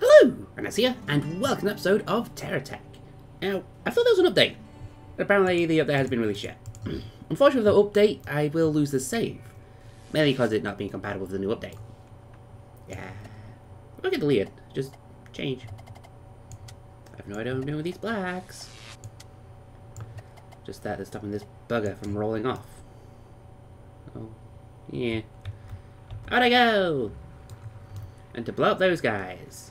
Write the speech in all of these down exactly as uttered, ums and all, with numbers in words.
Hello, Ranos here, and welcome to an episode of Terra Tech. Now, I thought there was an update. Apparently, the update has been released yet. Unfortunately, with the update, I will lose the save. Mainly because it not being compatible with the new update. Yeah. I'll get deleted. Just change. I have no idea what I'm doing with these blacks. Just that they're stopping this bugger from rolling off. Oh, yeah. Out I go! And to blow up those guys.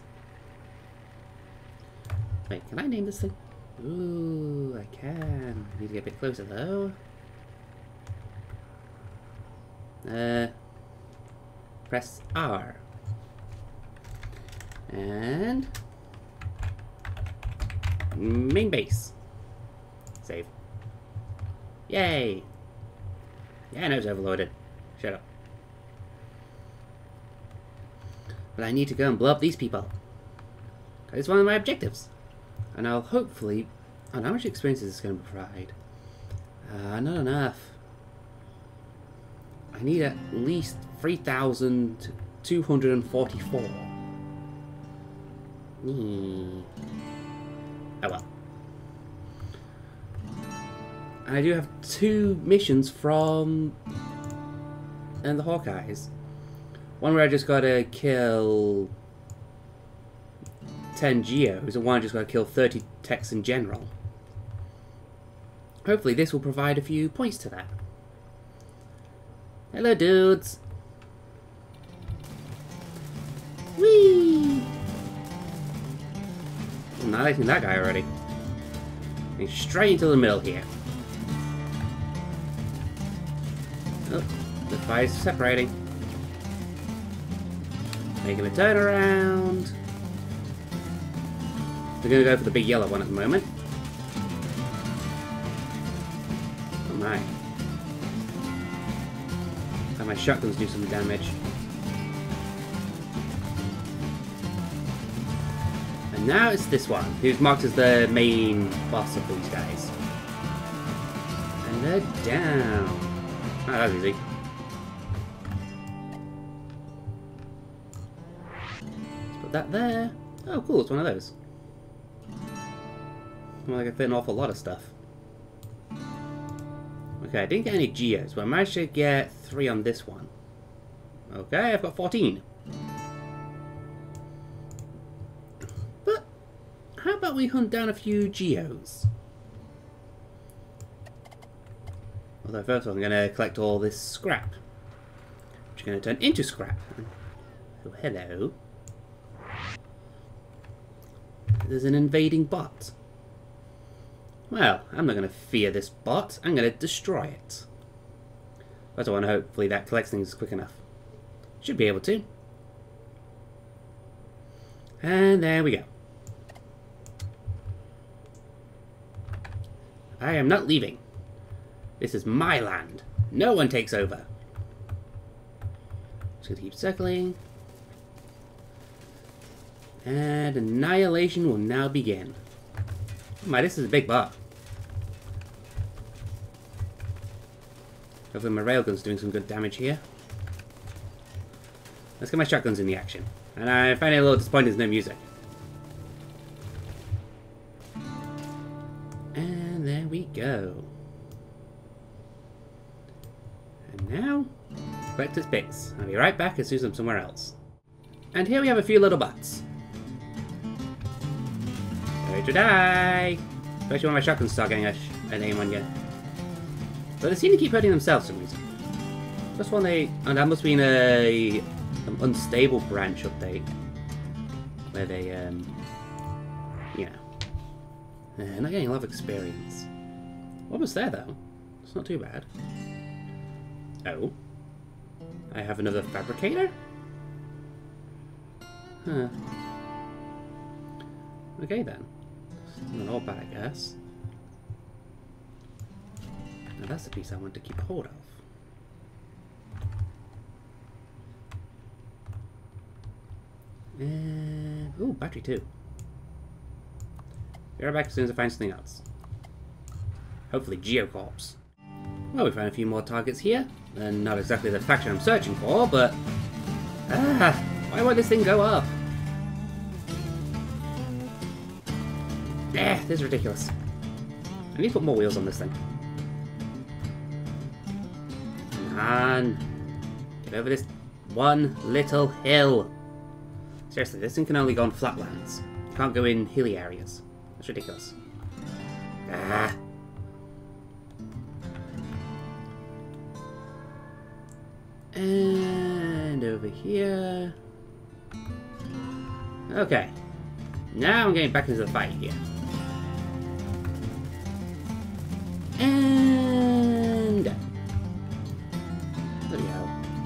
Wait, can I name this thing? Ooh, I can. I need to get a bit closer though. Uh, press R. And main base. Save. Yay! Yeah, I know it's overloaded. Shut up. But I need to go and blow up these people. It's one of my objectives. And I'll hopefully... Oh, how much experience is this going to provide? Uh, not enough. I need at least three thousand two hundred forty-four. Hmm. Oh well. And I do have two missions from... and the Hawkeyes. One where I just gotta kill ten Geos, and one I just gotta kill thirty techs in general. Hopefully this will provide a few points to that. Hello dudes! Whee! I'm not liking that guy already. He's straight into the middle here. Oh, the fire's separating. Making a turn around. We're gonna go for the big yellow one at the moment. Oh my. And my shotguns do some damage. And now it's this one, who's marked as the main boss of these guys. And they're down. Oh, that was easy. That there. Oh, cool, it's one of those. Well, I can fit an awful lot of stuff. Okay, I didn't get any Geos, but I managed to get three on this one. Okay, I've got fourteen. But, how about we hunt down a few Geos? Although first I'm going to collect all this scrap. Which is going to turn into scrap. Oh, hello. There's an invading bot. Well, I'm not going to fear this bot. I'm going to destroy it. But I want to hopefully that collects things quick enough. Should be able to. And there we go. I am not leaving. This is my land. No one takes over. Just going to keep circling. And annihilation will now begin. Oh my, this is a big bot. Hopefully my railgun's doing some good damage here. Let's get my shotguns in the action. And I find it a little disappointing there's no music. And there we go. And now, collect its bits. I'll be right back as soon as I'm somewhere else. And here we have a few little bots. Ready to die! Especially when my shotguns start getting a, an aim on you. But they seem to keep hurting themselves for some reason. That's one they... And that must have been a... an unstable branch update. Where they, um... you know. Uh, not getting a lot of experience. Almost there, though. It's not too bad. Oh. I have another fabricator? Huh. Okay, then. Not all bad, I guess. Now that's the piece I want to keep hold of. And... ooh, battery too. Be right back as soon as I find something else. Hopefully Geocorps. Well, we found a few more targets here. And not exactly the faction I'm searching for, but... ah! Why won't this thing go up? Eh, this is ridiculous. I need to put more wheels on this thing. Come on. Get over this one little hill. Seriously, this thing can only go on flatlands. It can't go in hilly areas. That's ridiculous. Ah. And over here. Okay. Now I'm getting back into the fight here. And... There we go.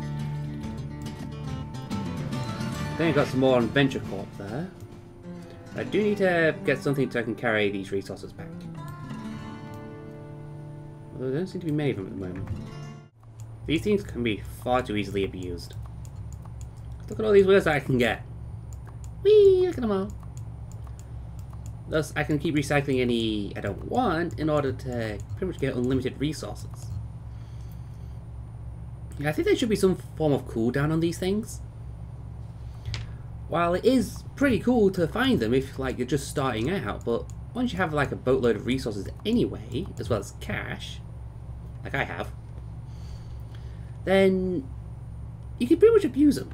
Then I got some more on Venture Corp there. I do need to get something so I can carry these resources back. Although there don't seem to be many of them at the moment. These things can be far too easily abused. Look at all these wheels that I can get. Whee! Look at them all. Thus, I can keep recycling any I don't want in order to pretty much get unlimited resources. Yeah, I think there should be some form of cooldown on these things. While it is pretty cool to find them if like you're just starting out, but once you have like a boatload of resources anyway, as well as cash, like I have, then you can pretty much abuse them.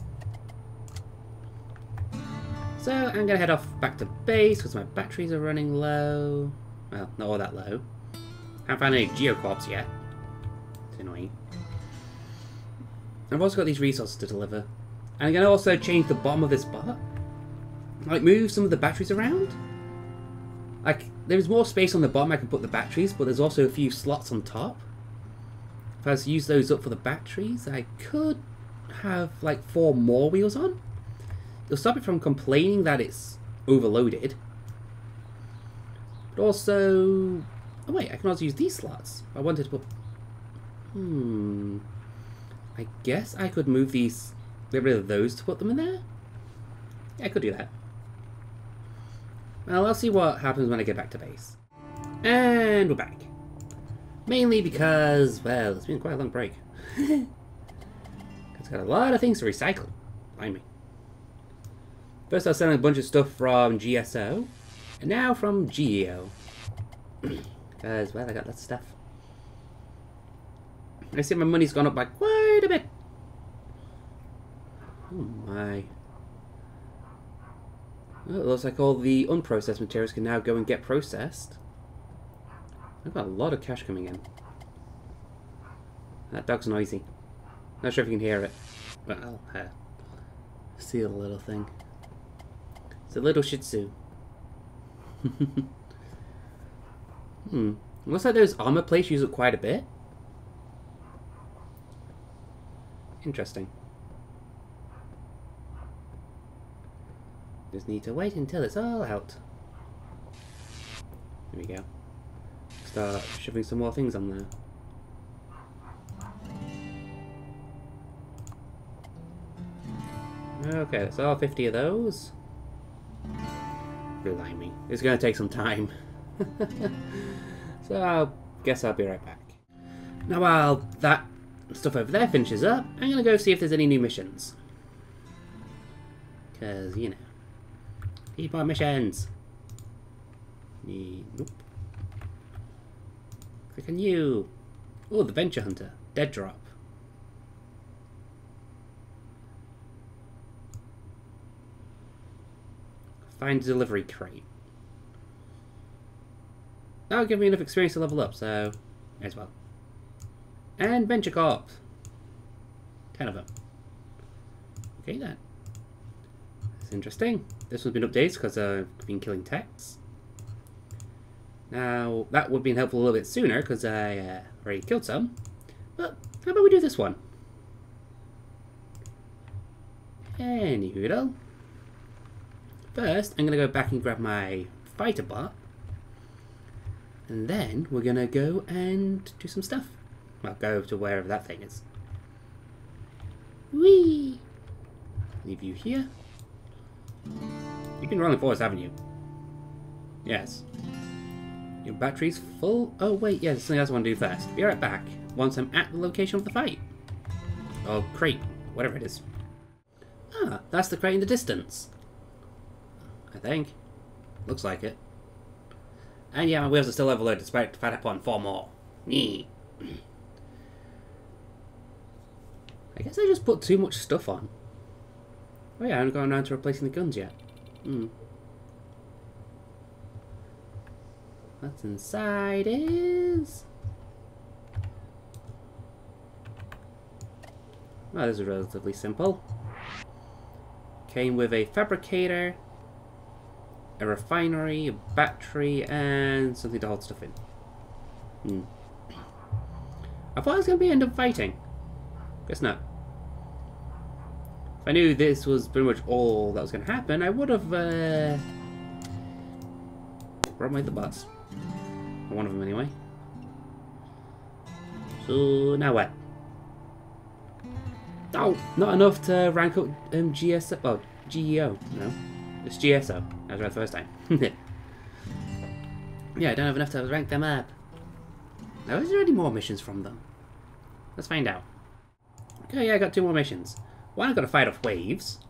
So I'm gonna head off back to base because my batteries are running low. Well, not all that low. Haven't found any geocorps yet. It's annoying. I've also got these resources to deliver. And I'm gonna also change the bottom of this bar. Like move some of the batteries around. Like there's more space on the bottom I can put the batteries, but there's also a few slots on top. If I was to use those up for the batteries, I could have like four more wheels on. It'll stop it from complaining that it's overloaded. But also... Oh wait, I can also use these slots. I wanted to put... Hmm... I guess I could move these... Get rid of those to put them in there? Yeah, I could do that. Well, I'll see what happens when I get back to base. And we're back. Mainly because, well, it's been quite a long break. It's got a lot of things to recycle. Mind me. First I was selling a bunch of stuff from G S O, and now from G E O. Because, well, I got lots of stuff. I see my money's gone up by quite a bit. Oh my. Well, it looks like all the unprocessed materials can now go and get processed. I've got a lot of cash coming in. That dog's noisy. Not sure if you can hear it, but I'll uh, see the little thing. It's a little Shih Tzu. Hmm. Looks like those armor plates use it quite a bit. Interesting. Just need to wait until it's all out. There we go. Start shoving some more things on there. Okay, that's all fifty of those. Blimey. It's going to take some time. So I guess I'll be right back. Now while that stuff over there finishes up, I'm going to go see if there's any new missions. Because, you know. Keep on missions. Nope. Click on you. Oh, the Venture Hunter. Dead drop. Find delivery crate. That'll give me enough experience to level up, so as well. And Venture Corp. Ten of them. Okay then. That's interesting. This one's been updated because I've been killing techs. Now, that would have been helpful a little bit sooner because I uh, already killed some. But how about we do this one? Anywho, first, I'm going to go back and grab my fighter bot. And then we're going to go and do some stuff. Well, go to wherever that thing is. Whee! Leave you here. You've been running forwards, haven't you? Yes. Your battery's full? Oh wait, yeah, there's something else I want to do first. Be right back, once I'm at the location of the fight. Or crate, whatever it is. Ah, that's the crate in the distance. I think. Looks like it. And yeah, my wheels are still overloaded despite the fact I put on four more. Nee. I guess I just put too much stuff on. Oh yeah, I haven't gone around to replacing the guns yet. Hmm. What's inside is... Well, this is relatively simple. Came with a fabricator, a refinery, a battery, and something to hold stuff in. Hmm. I thought I was going to be end up fighting. Guess not. If I knew this was pretty much all that was going to happen, I would have uh, brought me the bus. Or one of them anyway. So now what? Oh, not enough to rank up um, G S O. Oh, G E O. No, it's G S O. I was right the first time. Yeah, I don't have enough to rank them up. Now, is there any more missions from them? Let's find out. Okay, yeah, I got two more missions. One, I got to fight off waves.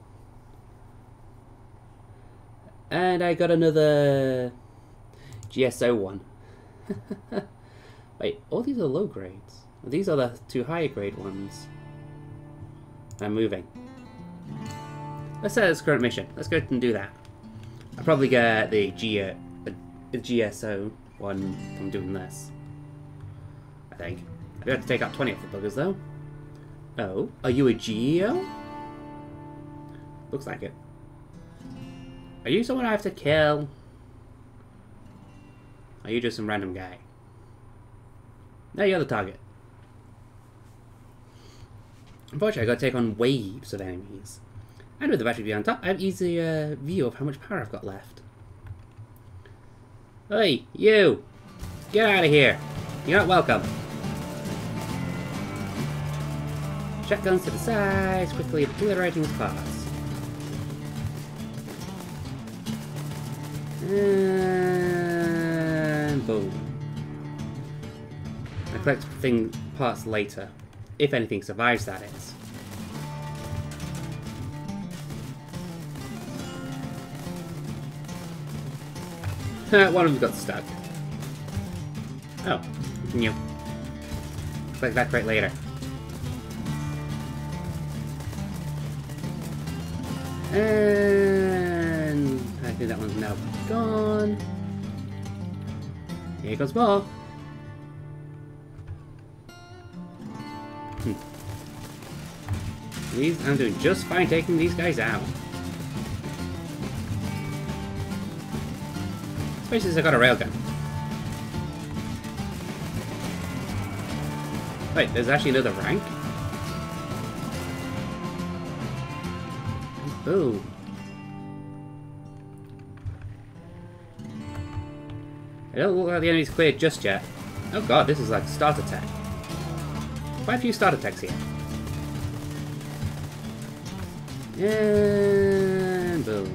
And I got another G S O one. Wait, all these are low grades. These are the two higher grade ones. I'm moving. Let's set this current mission. Let's go ahead and do that. I'll probably get the G uh, the G S O one from doing this. I think. I do have to take out twenty of the buggers though. Oh, are you a G E O? Looks like it. Are you someone I have to kill? Are you just some random guy? No, you're the target. Unfortunately, I gotta take on waves of enemies. And with the battery being on top, I have easy uh, view of how much power I've got left. Hey, you! Get out of here! You're not welcome! Shotguns to the sides, quickly obliterating his parts. And boom. I collect thing parts later. If anything survives, that is. One of them got stuck. Oh, continue. Collect that crate later. And I think that one's now gone. Here goes more. Hmm. These, I'm doing just fine taking these guys out. Especially since I got a railgun. Wait, there's actually another rank? Boom. I don't look like the enemy's cleared just yet. Oh god, this is like starter tech. Quite a few starter techs here. And boom.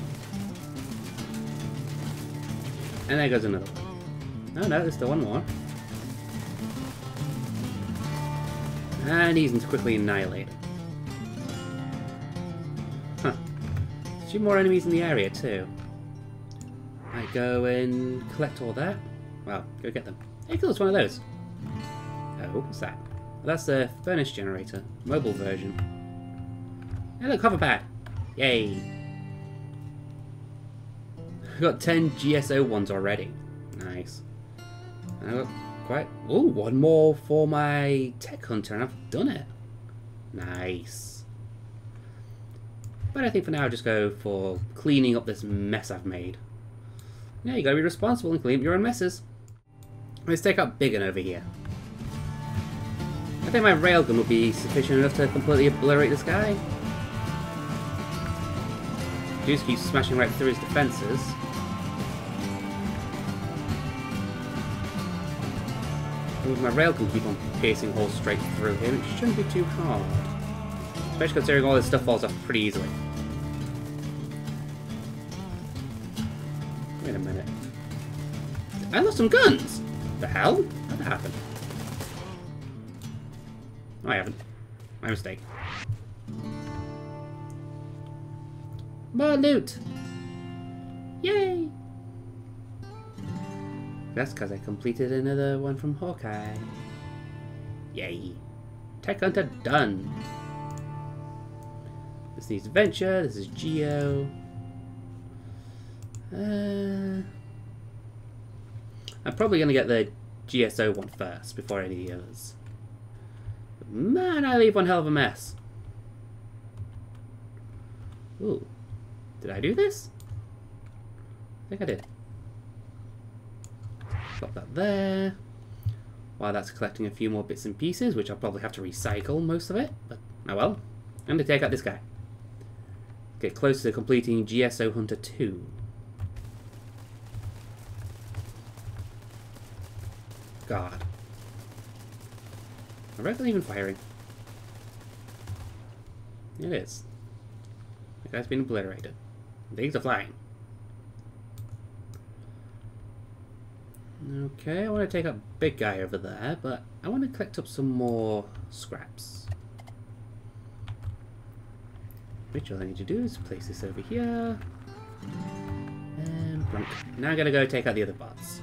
And there goes another one. Oh no, there's still one more. And he's quickly annihilated. Huh. A few more enemies in the area too. I go and collect all that. Well, go get them. Hey, cool, it's one of those. Oh, what's that? Well, that's the furnace generator. Mobile version. Hey look, hover pad! Yay! I got ten G S O ones already. Nice. I got quite... Ooh, one more for my tech hunter and I've done it. Nice. But I think for now I'll just go for cleaning up this mess I've made. Yeah, you gotta be responsible and clean up your own messes. Let's take out Biggin over here. I think my railgun will be sufficient enough to completely obliterate this guy. Just keep smashing right through his defences. With my railgun keep on piercing holes straight through him, it shouldn't be too hard. Especially considering all this stuff falls off pretty easily. Wait a minute. I lost some guns! The hell? How'd that happen? No, I haven't. My mistake. More loot! Yay! That's because I completed another one from Hawkeye. Yay. Tech Hunter done. This needs Adventure, this is Geo. Uh, I'm probably going to get the G S O one first before any of the others. But man, I leave one hell of a mess. Ooh. Did I do this? I think I did. Pop that there. While that's collecting a few more bits and pieces, which I'll probably have to recycle most of it, but oh well. I'm going to take out this guy. Get close to completing G S O Hunter two. God. Are rifle even firing? It is. The guy's been obliterated. Things are flying. Okay, I want to take up big guy over there, but I want to collect up some more scraps. Which all I need to do is place this over here. And plunk. Now I'm going to go take out the other bots.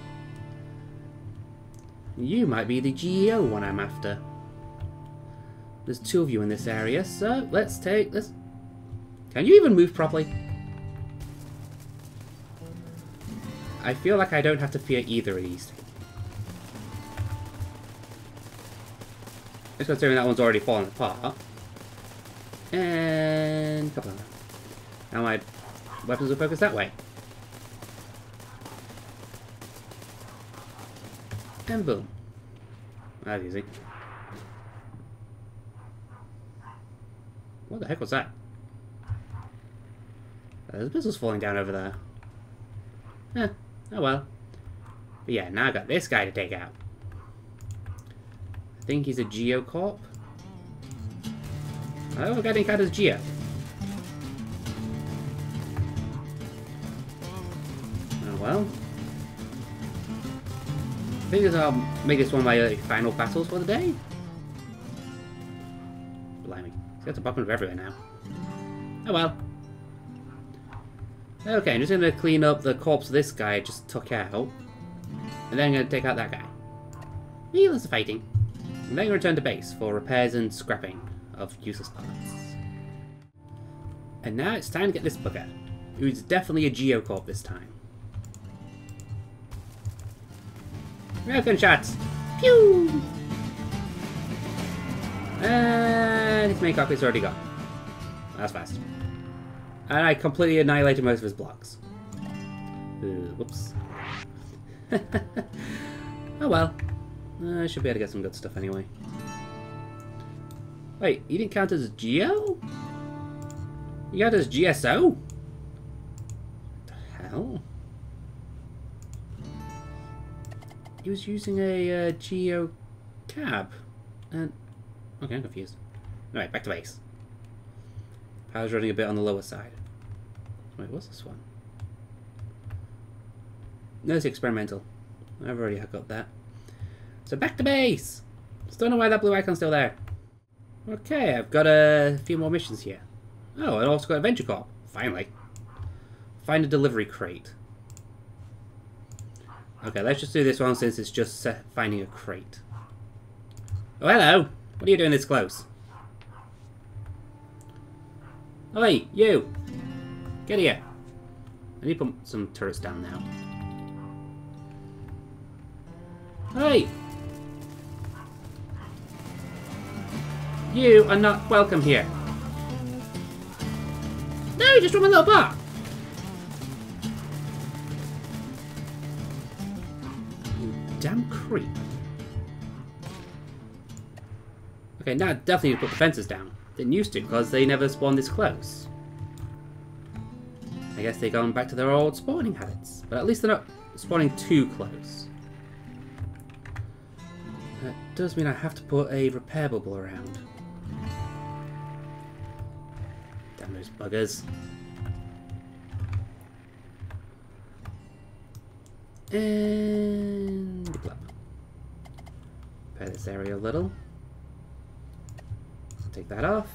You might be the G E O one I'm after. There's two of you in this area, so let's take this. Can you even move properly? I feel like I don't have to fear either of these. Just considering that one's already fallen apart. And couple of them. Now my weapons will focus that way. And boom. That's easy. What the heck was that? Uh, there's missiles falling down over there. Eh, oh well. But yeah, now I got this guy to take out. I think he's a Geocorp. Oh, I got encountered as Geo. Oh well. I think I'll make this one of my uh, final battles for the day. Blimey. It's got the bottom of everywhere now. Oh well. Okay, I'm just going to clean up the corpse of this guy I just took out. And then I'm going to take out that guy. Needless fighting. And then return to base for repairs and scrapping of useless parts. And now it's time to get this bugger, who's definitely a Geocorp this time. Railgun shots! Pew! And his main cockpit's already gone. That's fast. And I completely annihilated most of his blocks. Ooh, whoops. Oh well. Uh, I should be able to get some good stuff anyway. Wait, you didn't count as Geo? You got as G S O? What the hell? He was using a uh, Geo cab. And okay, I'm confused. Alright, back to base. Power's running a bit on the lower side. Wait, what's this one? No, it's experimental. I've already got that. So back to base! Still don't know why that blue icon's still there. Okay, I've got a few more missions here. Oh, I also got Adventure Corp. Finally. Find a delivery crate. Okay, let's just do this one since it's just uh, finding a crate. Oh, hello! What are you doing this close? Oi, you! Get here! I need to put some turrets down now. Hey! You are not welcome here. No, just from a little bar! You damn creep. Okay, now I definitely need to put the fences down. Didn't used to, because they never spawned this close. I guess they've gone back to their old spawning habits. But at least they're not spawning too close. That does mean I have to put a repair bubble around. Damn those buggers. And plop. Repair this area a little. Take that off.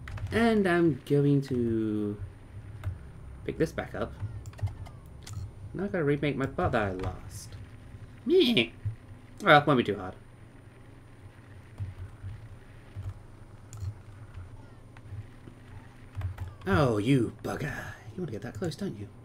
And I'm going to pick this back up. Now I gotta remake my butt that I lost. Meh. Well, won't be too hard. Oh, you bugger. You want to get that close, don't you?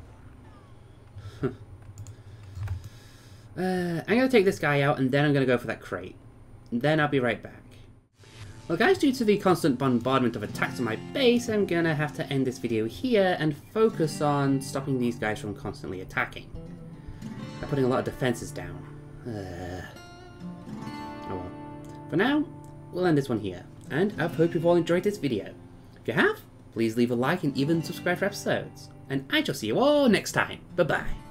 uh, I'm gonna take this guy out and then I'm gonna go for that crate. And then I'll be right back. Well guys, due to the constant bombardment of attacks on my base, I'm gonna have to end this video here and focus on stopping these guys from constantly attacking. I'm putting a lot of defenses down. Uh, oh well. For now, we'll end this one here, and I hope you've all enjoyed this video. If you have, please leave a like and even subscribe for episodes. And I shall see you all next time. Bye bye.